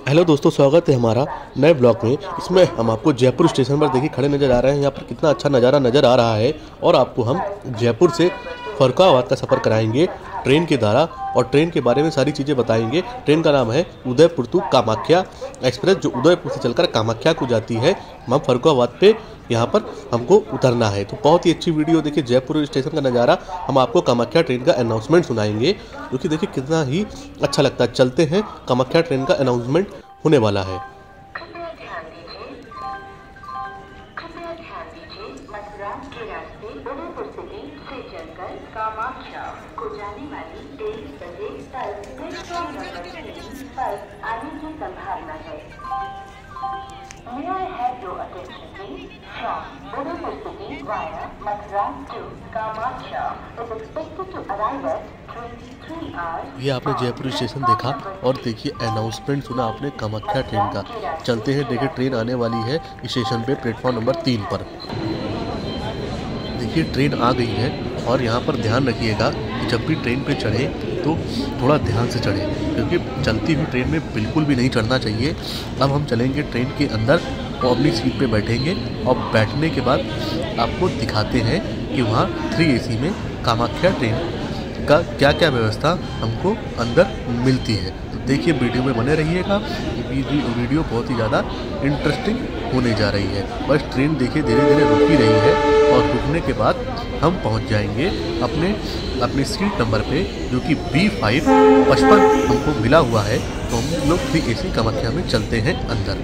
Hello दोस्तों, स्वागत है हमारा नए ब्लॉग में। इसमें हम आपको जयपुर स्टेशन पर देखिए खड़े नज़र आ रहे हैं। यहाँ पर कितना अच्छा नज़ारा नज़र आ रहा है और आपको हम जयपुर से फर्रुखाबाद का सफ़र कराएंगे ट्रेन के द्वारा और ट्रेन के बारे में सारी चीज़ें बताएंगे। ट्रेन का नाम है उदयपुर टू कामाख्या एक्सप्रेस, जो उदयपुर से चलकर कामाख्या को जाती है। हम फर्रुखाबाद पे यहाँ पर हमको उतरना है। तो बहुत ही अच्छी वीडियो देखिए, जयपुर स्टेशन का नज़ारा। हम आपको कामाख्या ट्रेन का अनाउंसमेंट सुनाएंगे, जो कि देखिए कितना ही अच्छा लगता है। चलते हैं, कामाख्या ट्रेन का अनाउंसमेंट होने वाला है। मथुरा के रास्ते उदयपुर सिटी से चलकर कामाख्या को जाने वाली 23 बजे तक प्लेटफॉर्म नंबर 3 पर आने की संभावना है। May I have your attention please? From Udaypur city via Mathura to Kamakya is expected to arrive at 23 hours। ये आपने जयपुर स्टेशन देखा और देखिए अनाउंसमेंट सुना आपने कामाख्या ट्रेन का। चलते हैं, देखिए ट्रेन आने वाली है स्टेशन पे प्लेटफॉर्म नंबर 3 पर। देखिए ट्रेन आ गई है और यहाँ पर ध्यान रखिएगा कि जब भी ट्रेन पे चढ़े तो थोड़ा ध्यान से चढ़े, क्योंकि चलती हुई ट्रेन में बिल्कुल भी नहीं चढ़ना चाहिए। अब हम चलेंगे ट्रेन के अंदर और अपनी सीट पे बैठेंगे और बैठने के बाद आपको दिखाते हैं कि वहाँ 3 AC में कामाख्या ट्रेन का क्या क्या व्यवस्था हमको अंदर मिलती है। तो देखिए वीडियो में बने रहिएगा। वीडियो बहुत ही ज़्यादा इंटरेस्टिंग होने जा रही है। बस ट्रेन देखिए धीरे धीरे रुक ही रही है और रुकने के बाद हम पहुंच जाएंगे अपने सीट नंबर पे, जो कि B5 55 हमको मिला हुआ है। तो हम लोग 3 AC कामाख्या में चलते हैं अंदर।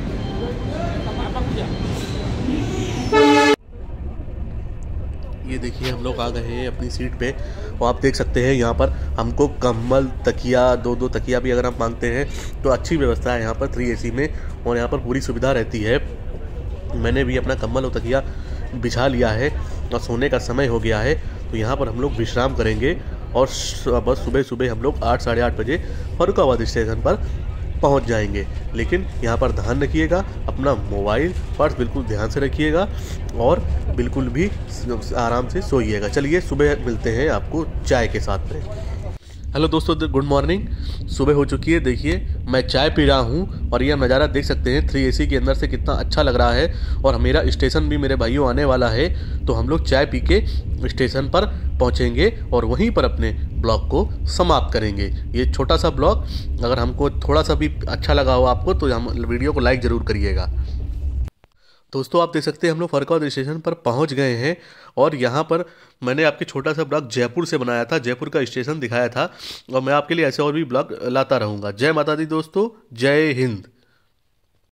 ये देखिए हम लोग आ गए हैं अपनी सीट पे और आप देख सकते हैं यहाँ पर हमको कंबल, तकिया, 2-2 तकिया भी अगर हम मांगते हैं तो अच्छी व्यवस्था है यहाँ पर 3 AC में और यहाँ पर पूरी सुविधा रहती है। मैंने भी अपना कंबल और तकिया बिछा लिया है और सोने का समय हो गया है, तो यहाँ पर हम लोग विश्राम करेंगे और बस सुबह सुबह हम लोग 8 साढ़े 8 बजे फर्रुखाबाद स्टेशन पर पहुंच जाएंगे। लेकिन यहाँ पर ध्यान रखिएगा, अपना मोबाइल पर्स बिल्कुल ध्यान से रखिएगा और बिल्कुल भी आराम से सोइएगा। चलिए सुबह मिलते हैं आपको चाय के साथ में। हेलो दोस्तों, गुड मॉर्निंग। सुबह हो चुकी है। देखिए मैं चाय पी रहा हूँ और यह नज़ारा देख सकते हैं 3 AC के अंदर से कितना अच्छा लग रहा है। और मेरा स्टेशन भी मेरे भाइयों आने वाला है, तो हम लोग चाय पी के स्टेशन पर पहुँचेंगे और वहीं पर अपने ब्लॉग को समाप्त करेंगे। ये छोटा सा ब्लॉग अगर हमको थोड़ा सा भी अच्छा लगा हो आपको, तो हम वीडियो को लाइक ज़रूर करिएगा। दोस्तों आप देख सकते हैं हम लोग फर्रुखाबाद स्टेशन पर पहुंच गए हैं और यहाँ पर मैंने आपके छोटा सा ब्लॉग जयपुर से बनाया था, जयपुर का स्टेशन दिखाया था और मैं आपके लिए ऐसे और भी ब्लॉग लाता रहूँगा। जय माता दी दोस्तों, जय हिंद।